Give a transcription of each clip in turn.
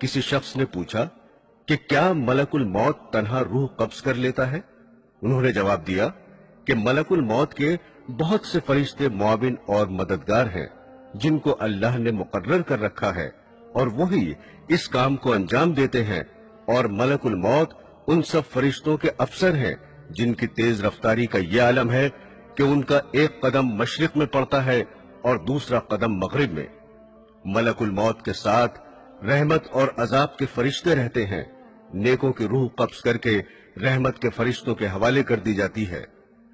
किसी शख्स ने पूछा कि क्या मलकुल मौत तन्हा रूह कब्ज कर लेता है? उन्होंने जवाब दिया कि मलकुल मौत के बहुत से फरिश्ते मुआविन और मददगार हैं जिनको अल्लाह ने मुकर्रर कर रखा है और वही इस काम को अंजाम देते हैं, और मलकुल मौत उन सब फरिश्तों के अफसर हैं जिनकी तेज रफ्तारी का यह आलम है कि उनका एक कदम मशरिक में पड़ता है और दूसरा कदम मगरिब में। मलकुल मौत के साथ रहमत और अजाब के फरिश्ते रहते हैं। नेकों की रूह कब्ज करके रहमत के फरिश्तों के हवाले कर दी जाती है।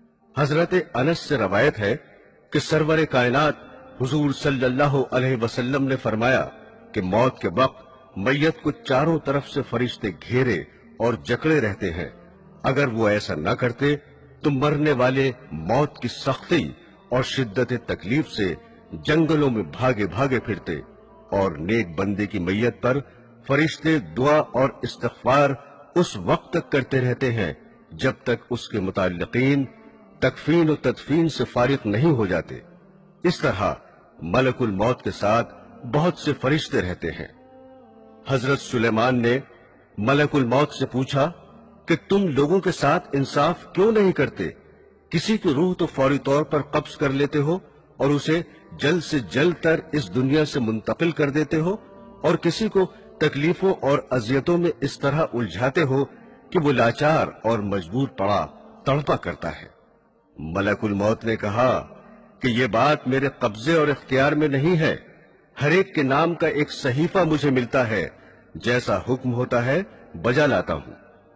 हजरत अनस से रवायत है कि सरवर कायनात हुजूर सल्लल्लाहु अलैहि वसल्लम ने फरमाया कि मौत के वक्त मैयत को चारों तरफ से फरिश्ते घेरे और जकड़े रहते हैं। अगर वो ऐसा न करते तो मरने वाले मौत की सख्ती और शिद्दत तकलीफ से जंगलों में भागे भागे फिरते, और नेक बंदे की मैयत पर फरिश्ते दुआ और इस्तिग़फ़ार उस वक्त तक करते रहते हैं जब तक उसके मुताल्लिकीन तकफीन और तदफीन से फारिग नहीं हो जाते। इस तरह मलकुल मौत के साथ बहुत से फरिश्ते रहते हैं। हजरत सुलेमान ने मलकुल मौत से पूछा कि तुम लोगों के साथ इंसाफ क्यों नहीं करते? किसी की रूह तो फौरी तौर पर कब्ज कर लेते हो और उसे जल्द से जल्द तर इस दुनिया से मुंतकिल कर देते हो, और किसी को तकलीफों और अजियतों में इस तरह उलझाते हो कि वो लाचार और मजबूर पड़ा तड़पा करता है। मलकुल मौत ने कहा कि ये बात मेरे कब्जे और इख्तियार में नहीं है। हर एक के नाम का एक सहीफा मुझे मिलता है, जैसा हुक्म होता है बजा लाता हूं।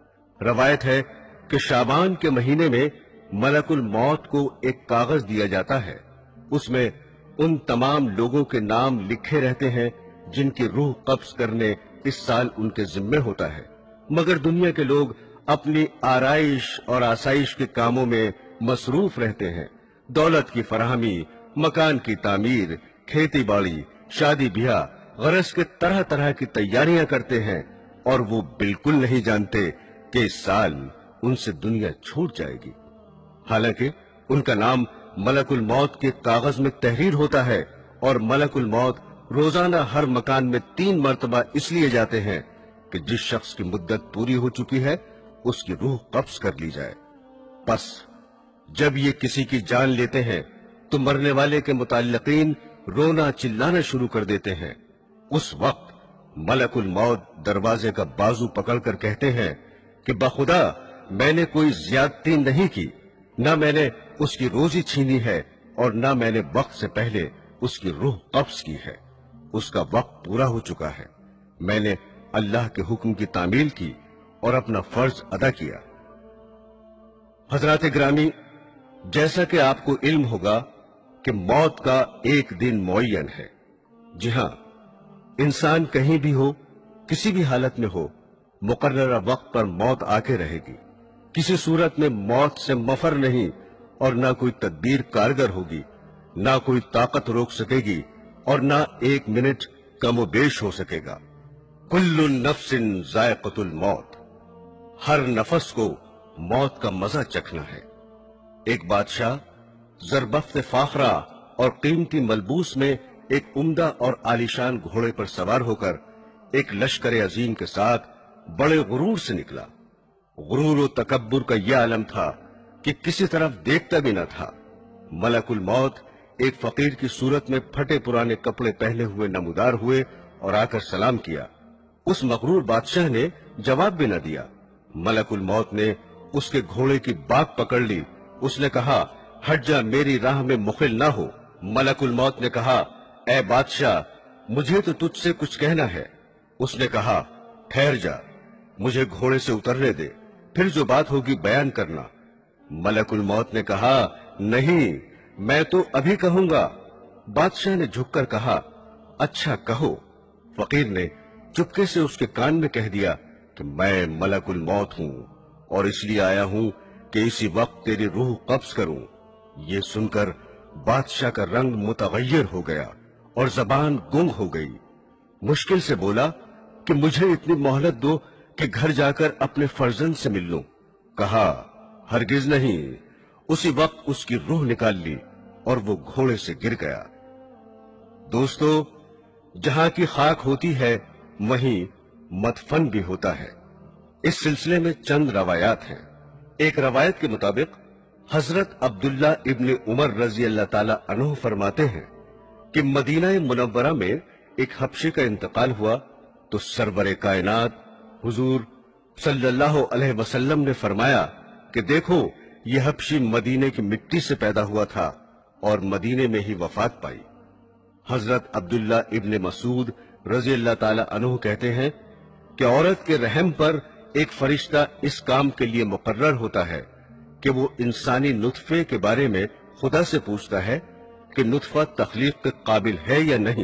रवायत है कि शाबान के महीने में मलकुल मौत को एक कागज दिया जाता है। उसमें उन तमाम लोगों के नाम लिखे रहते हैं जिनकी रूह कब्ज करने इस साल उनके जिम्मे होता है, मगर दुनिया के लोग अपनी आराइश और आसाइश के कामों में मसरूफ रहते हैं। दौलत की फराहमी, मकान की तामीर, खेती बाड़ी, शादी ब्याह, गरज के तरह तरह की तैयारियां करते हैं, और वो बिल्कुल नहीं जानते कि इस साल उनसे दुनिया छूट जाएगी। हालांकि उनका नाम मलकुल मौत के कागज में तहरीर होता है, और मलकुल मौत रोजाना हर मकान में 3 मरतबा इसलिए जाते हैं कि जिस शख्स की मुद्दत पूरी हो चुकी है उसकी रूह कब्ज कर ली जाए। बस जब ये किसी की जान लेते हैं तो मरने वाले के मुताल्लिकीन रोना चिल्लाना शुरू कर देते हैं। उस वक्त मलकुल मौत दरवाजे का बाजू पकड़कर कहते हैं कि बखुदा मैंने कोई ज्यादती नहीं की, न मैंने उसकी रोजी छीनी है और न मैंने वक्त से पहले उसकी रूह कब्ज की है। उसका वक्त पूरा हो चुका है। मैंने अल्लाह के हुक्म की तामील की और अपना फर्ज अदा किया। हजरात ग्रामी, जैसा कि आपको इल्म होगा कि मौत का एक दिन मुअय्यन है। जी हां, इंसान कहीं भी हो, किसी भी हालत में हो, मुकर्ररा वक्त पर मौत आके रहेगी। किसी सूरत में मौत से मफर नहीं, और ना कोई तदबीर कारगर होगी, ना कोई ताकत रोक सकेगी, और ना 1 मिनट कमोबेश हो सकेगा। कुल्लु नफ्सिन जायक़तुल मौत, हर नफस को मौत का मजा चखना है। एक बादशाह ज़रबफ्त फाखरा और कीमती मलबूस में एक उम्दा और आलीशान घोड़े पर सवार होकर एक लश्कर अजीम के साथ बड़े गुरूर से निकला। गुरूर और तकब्बुर का यह आलम था कि किसी तरफ देखता भी न था। मलकुल मौत एक फकीर की सूरत में फटे पुराने कपड़े पहने हुए नमूदार हुए और आकर सलाम किया। उस मगरूर बादशाह ने जवाब भी न दिया। मलकुल मौत ने उसके घोड़े की बाग पकड़ ली। उसने कहा, हट जा, मेरी राह में मुखिल ना हो। मलकुल मौत ने कहा, ए बादशाह, मुझे तो तुझसे कुछ कहना है। उसने कहा, ठहर जा, मुझे घोड़े से उतरने दे, फिर जो बात होगी बयान करना। मलकुल मौत ने कहा, नहीं, मैं तो अभी कहूंगा। बादशाह ने झुककर कहा, अच्छा कहो। फकीर ने चुपके से उसके कान में कह दिया कि मैं मलकुल मौत हूं और इसलिए आया हूं कि इसी वक्त तेरी रूह कब्ज करूं। ये सुनकर बादशाह का रंग मुतगय्यर हो गया और जबान गुंग हो गई। मुश्किल से बोला कि मुझे इतनी मोहलत दो कि घर जाकर अपने फर्जंद से मिल लूं। कहा, हरगिज नहीं। उसी वक्त उसकी रूह निकाल ली और वो घोड़े से गिर गया। दोस्तों, जहां की खाक होती है वहीं मदफन भी होता है। इस सिलसिले में चंद रवायात हैं। एक रवायत के मुताबिक हजरत अब्दुल्ला इब्न उमर रजी अल्लाह ताला अन्हु फरमाते हैं कि मदीना मुनव्वरा में एक हबशी का इंतकाल हुआ तो सरवरे कायनात हुजूर सल्लल्लाहु अलैहि वसल्लम ने फरमाया कि देखो, ये हबशी मदीने की मिट्टी से पैदा हुआ था और मदीने में ही वफात पाई। हजरत अब्दुल्ला इब्न मसूद रजी अल्लाह ताला अन्हु कहते हैं कि औरत के रहम पर एक फरिश्ता इस काम के लिए मुकर्रर होता है कि वो इंसानी नुतफे के बारे में खुदा से पूछता है कि नुतफा तखलीक के काबिल है या नहीं।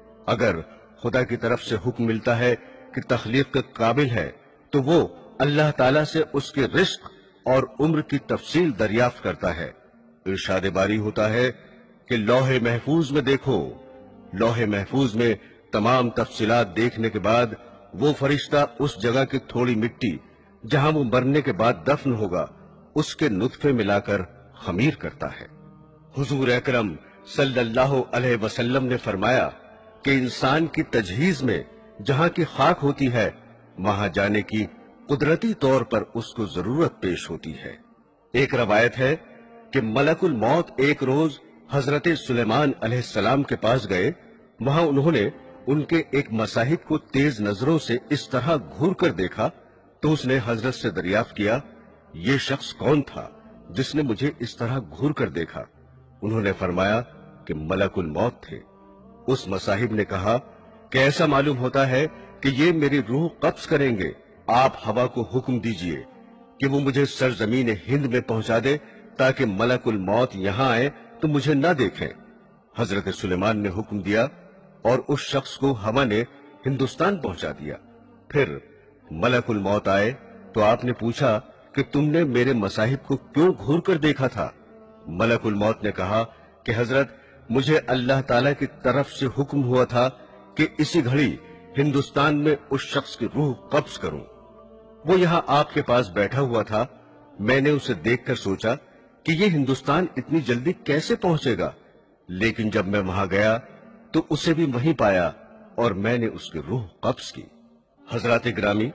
अगर खुदा की तरफ से हुक्म मिलता है कि तखलीक के काबिल है तो वो अल्लाह ताला से उसके रिस्क और उम्र की तफसील दरियाफ्त करता है। इरशाद बारी होता है कि लौहे महफूज में देखो। लौहे महफूज में तमाम तफसीलात देखने के बाद वो फरिश्ता उस जगह की थोड़ी मिट्टी जहां वो मरने के बाद दफन होगा उसके नुतफे मिलाकर खमीर करता है। हुजूर अकरम सल्लल्लाहु अलैहि वसल्लम ने फरमाया कि इंसान की तजहीज में जहां की खाक होती है वहां जाने की कुदरती तौर पर उसको जरूरत पेश होती है। एक रवायत है कि मलकुल मौत एक रोज हजरत सुलेमान अलैहिस्सलाम के पास गए। वहां उन्होंने उनके एक मसाहिब को तेज नजरों से इस तरह घूर कर देखा तो उसने हजरत से दरियाफ्त किया, ये शख्स कौन था जिसने मुझे इस तरह घूर कर देखा? उन्होंने फरमाया कि मलकुल मौत थे। उस मसाहिब ने कहा कि ऐसा मालूम होता है कि ये मेरी रूह कब्ज करेंगे। आप हवा को हुक्म दीजिए कि वो मुझे सरजमीन हिंद में पहुंचा दे ताकि मलकुल मौत यहां आए तो मुझे न देखें। हजरत सुलेमान ने हुक्म दिया और उस शख्स को हवा ने हिंदुस्तान पहुंचा दिया। फिर मलकुल मौत आए तो आपने पूछा कि तुमने मेरे मसाहिब को क्यों घूर कर देखा था? मलकुल मौत ने कहा कि हजरत, मुझे अल्लाह ताला की तरफ से हुक्म हुआ था कि इसी घड़ी हिंदुस्तान में उस शख्स की रूह कब्ज करूं। वो यहां आपके पास बैठा हुआ था। मैंने उसे देखकर सोचा कि ये हिंदुस्तान इतनी जल्दी कैसे पहुंचेगा, लेकिन जब मैं वहां गया तो उसे भी वहीं पाया और मैंने उसकी रूह कब्ज की। हजरात ग्रामी,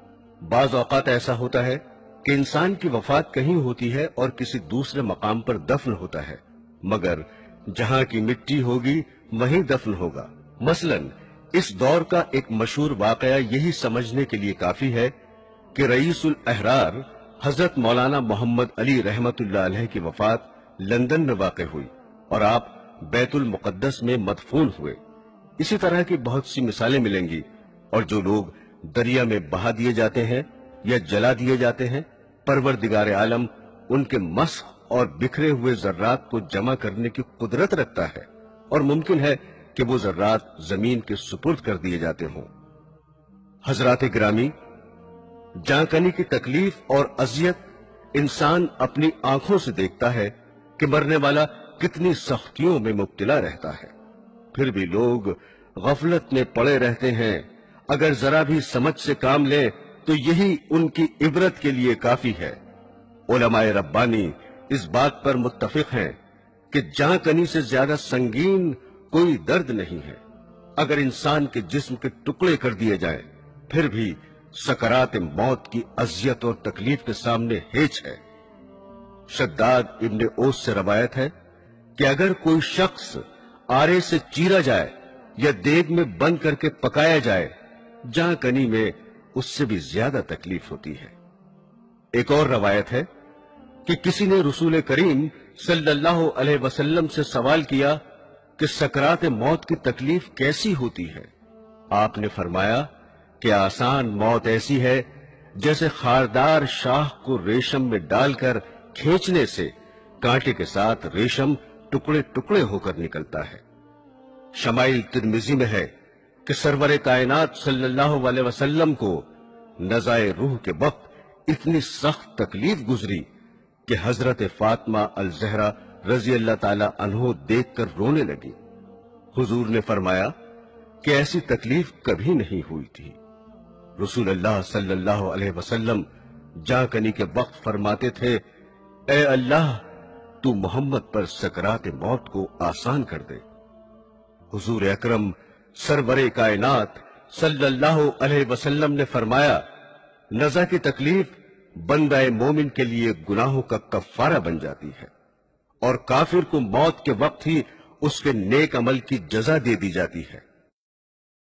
बाज औकात ऐसा होता है कि इंसान की वफात कहीं होती है और किसी दूसरे मकाम पर दफन होता है, मगर जहां की मिट्टी होगी वहीं दफन होगा। मसलन इस दौर का एक मशहूर वाकया यही समझने के लिए काफी है कि रईसुल अहरार हजरत मौलाना मोहम्मद अली रहमतुल्लाह अलैह की वफात लंदन में वाक़ हुई और आप बैतुल मुक़द्दस में मदफून हुए। इसी तरह की बहुत सी मिसालें मिलेंगी। और जो लोग दरिया में बहा दिए जाते हैं या जला दिए जाते हैं, परवरदिगार आलम उनके मस्ख और बिखरे हुए जर्रात को जमा करने की कुदरत रखता है और मुमकिन है कि वो जर्रात जमीन के सुपुर्द कर दिए जाते हों। हजरात गिरामी, जांकनी की तकलीफ और अजियत इंसान अपनी आंखों से देखता है कि मरने वाला कितनी सख्तियों में मुब्तला रहता है, फिर भी लोग गफलत में पड़े रहते हैं। अगर जरा भी समझ से काम लें तो यही उनकी इबरत के लिए काफी है। उलमाए रब्बानी इस बात पर मुत्तफिक हैं कि जांकनी से ज्यादा संगीन कोई दर्द नहीं है। अगर इंसान के जिस्म के टुकड़े कर दिए जाएं, फिर भी सकरात मौत की अजियत और तकलीफ के सामने हेच है। शद्दाद इब्न ओस से रवायत है कि अगर कोई शख्स आरे से चीरा जाए या देग में बंद करके पकाया जाए, जांकनी में उससे भी ज्यादा तकलीफ होती है। एक और रवायत है कि किसी ने रसूल करीम सल्लल्लाहु अलैहि वसल्लम से सवाल किया कि सकरात मौत की तकलीफ कैसी होती है। आपने फरमाया कि आसान मौत ऐसी है जैसे खारदार शाह को रेशम में डालकर खींचने से कांटे के साथ रेशम टुकड़े टुकड़े होकर निकलता है। शमाइल तिर्मिजी में है कि सरवरे कायनात सल्लल्लाहु अलैहि वसल्लम को नज़ाए रूह के वक्त इतनी सख्त तकलीफ गुजरी कि हजरत फातिमा अल ज़हरा रजी अल्लाह ताला अन्हो देखकर रोने लगी। हुजूर ने फरमाया कि ऐसी तकलीफ कभी नहीं हुई थी। रसूल अल्लाह सल्लल्लाहु अलैहि वसल्लम जांकनी के वक्त फरमाते थे, ए अल्लाह, तू मोहम्मद पर सकरात मौत को आसान कर दे। हुजूर अकरम सरवरे कायनात صلی اللہ علیہ وسلم نے فرمایا، نزع کی تکلیف بندہ مومن کے لیے گناہوں کا کفارہ بن جاتی ہے، اور کافر کو موت کے وقت ہی اس کے نیک عمل کی جزا دے دی جاتی ہے۔